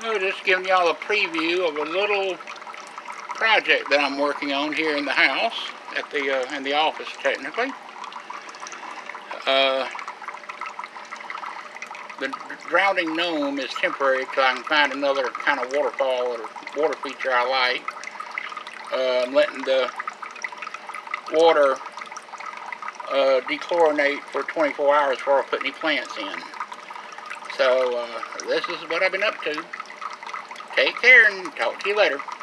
Just giving y'all a preview of a little project that I'm working on here in the house, at the in the office technically. The drowning gnome is temporary till I can find another kind of waterfall or water feature I like. I'm letting the water dechlorinate for 24 hours before I put any plants in. So this is what I've been up to. Take care and talk to you later.